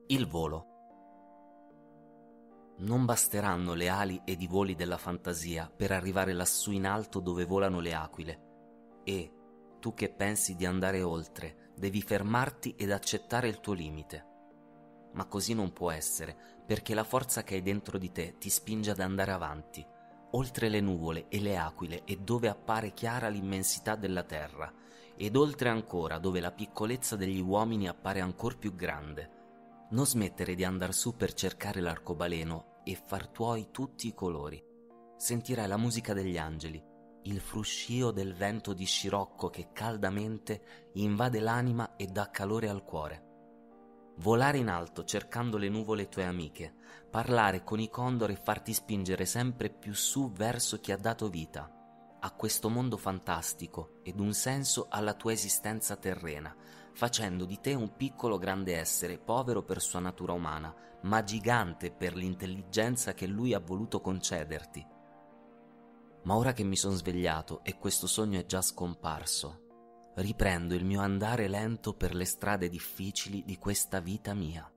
Il volo. Non basteranno le ali ed i voli della fantasia per arrivare lassù in alto dove volano le aquile. E, tu che pensi di andare oltre, devi fermarti ed accettare il tuo limite. Ma così non può essere, perché la forza che hai dentro di te ti spinge ad andare avanti, oltre le nuvole e le aquile e dove appare chiara l'immensità della terra, ed oltre ancora dove la piccolezza degli uomini appare ancor più grande. Non smettere di andar su per cercare l'arcobaleno e far tuoi tutti i colori. Sentirai la musica degli angeli, il fruscio del vento di scirocco che caldamente invade l'anima e dà calore al cuore. Volare in alto cercando le nuvole tue amiche, parlare con i condori e farti spingere sempre più su verso chi ha dato vita a questo mondo fantastico ed un senso alla tua esistenza terrena, facendo di te un piccolo grande essere, povero per sua natura umana, ma gigante per l'intelligenza che lui ha voluto concederti. Ma ora che mi sono svegliato e questo sogno è già scomparso, riprendo il mio andare lento per le strade difficili di questa vita mia.